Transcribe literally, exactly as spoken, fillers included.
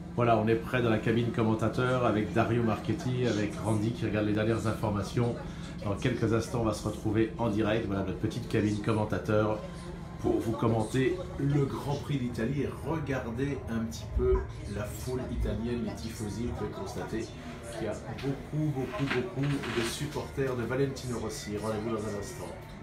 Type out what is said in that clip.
Voilà, on est prêt dans la cabine commentateur avec Dario Marchetti, avec Randy qui regarde les dernières informations. Dans quelques instants, on va se retrouver en direct. Voilà notre petite cabine commentateur pour vous commenter le Grand Prix d'Italie. Et regardez un petit peu la foule italienne, les tifosi. Vous pouvez constater qu'il y a beaucoup, beaucoup, beaucoup de supporters de Valentino Rossi. Rendez-vous dans un instant.